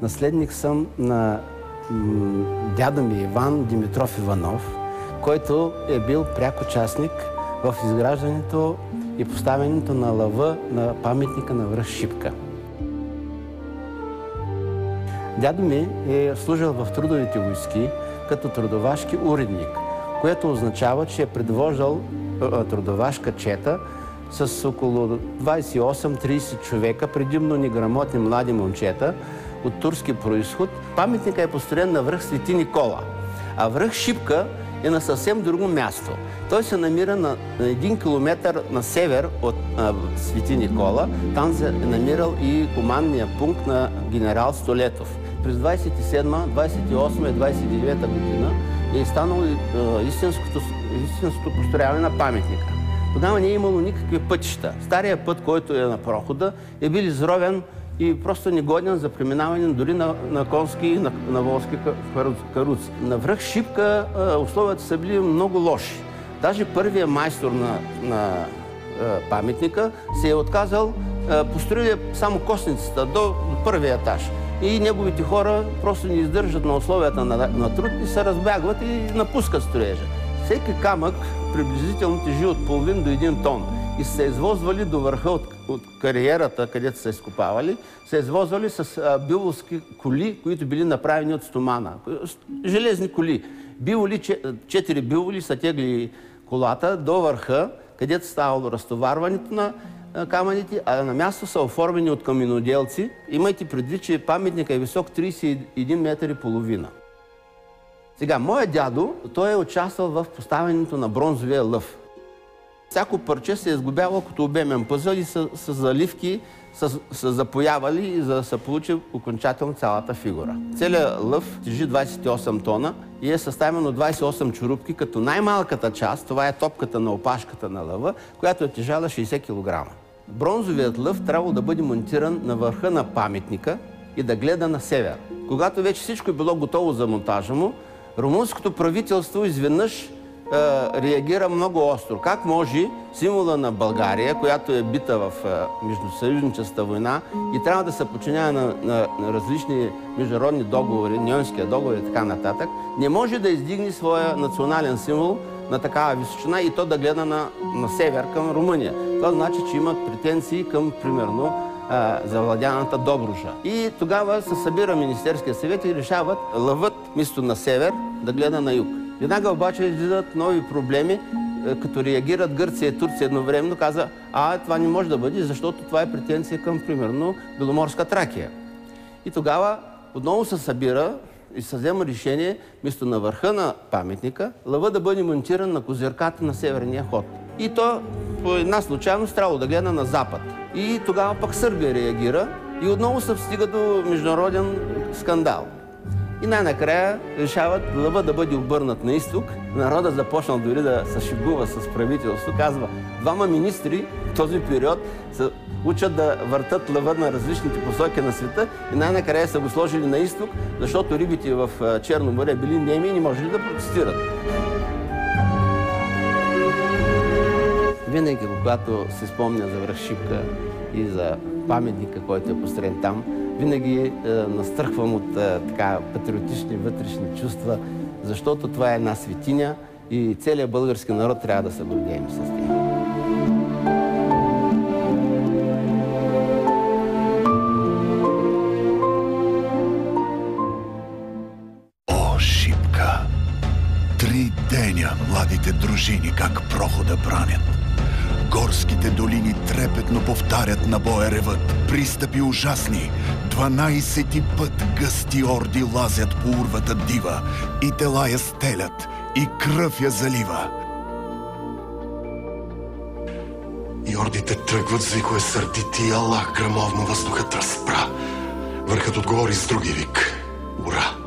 Наследник съм на дядо ми Иван Димитров Иванов, който е бил пряк участник в изграждането и поставянето на лъва на паметника на връх Шипка. Дядо ми е служил в трудовите войски като трудовашки уредник, което означава, че е предвождал трудовашка чета с около 28-30 човека, предимно неграмотни млади момчета от турски произход. Паметникът е построен на връх Свети Никола, а връх Шипка е на съвсем друго място. Той се намира на 1 километър на север от Свети Никола. Там се е намирал и командния пункт на генерал Столетов. През 27, 28 и 29 година е станало истинското построяване на паметника. Тогава не е имало никакви пътища. Стария път, който е на прохода, е бил изровен и просто негоден за преминаване дори на конски и на волски каруци. На връх Шипка условията са били много лоши. Даже първият майстор на паметника се е отказал, построили само костницата до първия етаж. И неговите хора просто не издържат на условията на труд и се разбягват и напускат строежа. Всеки камък приблизително тежи от половин до 1 тон. И са извозвали до върха от кариерата, където са изкопавали, са извозвали с биволски коли, които били направени от стомана. Железни коли. 4 биволи са тегли колата до върха, където ставало разтоварването на камъните, а на място са оформени от каменоделци. Имайте предвид, че паметникът е висок 31 метра и половина. Сега, моят дядо, той е участвал в поставянето на бронзовия лъв. Всяко парче се е изгубявало като обемен пъзъл и с заливки са запоявали, за да се получи окончателно цялата фигура. Целият лъв тежи 28 тона и е съставен от 28 чурупки, като най-малката част, това е топката на опашката на лъва, която е тежала 60 кг. Бронзовият лъв трябвало да бъде монтиран на върха на паметника и да гледа на север. Когато вече всичко е било готово за монтажа му, румънското правителство изведнъж реагира много остро. Как може символа на България, която е бита в междусъюзническата война и трябва да се подчинява на различни международни договори, Ньойския договор и така нататък, не може да издигне своя национален символ на такава височина и то да гледа на север към Румъния. Това значи, че имат претенции към, примерно, завладяната Добруджа. И тогава се събира Министерския съвет и решават лъвът вместо на север да гледа на юг. Веднага обаче излизат нови проблеми, като реагират Гърция и Турция едновременно, каза, това не може да бъде, защото това е претенция към, примерно, Беломорска Тракия. И тогава отново се събира и се взема решение, вместо на върха на паметника, лъва да бъде монтиран на козирката на северния ход. И то по една случайност трябвало да гледа на запад. И тогава пък Сърбия реагира и отново се стига до международен скандал. И най-накрая решават лъва да бъде обърнат на изток. Народът започнал дори да се шегува с правителство. Казва, 2 министри в този период се учат да въртат лъва на различните посоки на света и най-накрая са го сложили на изток, защото рибите в Черно море били неми и не можели да протестират. Винаги, когато се спомня за връх Шипка и за паметника, който е построен там, винаги настръхвам от патриотични вътрешни чувства, защото това е една светиня и целият български народ трябва да се гордеем с нея. О, Шипка! 3 деня младите дружини как прохода бранят. Горските долини трепетно повтарят на боя ревът. Пристъпи ужасни. 12 път гъсти орди лазят по урвата дива. И тела я стелят, и кръв я залива. И ордите тръгват с викове сърдити и Аллах грамовно въздухът разпра. Върхът отговори с други вик. Ура!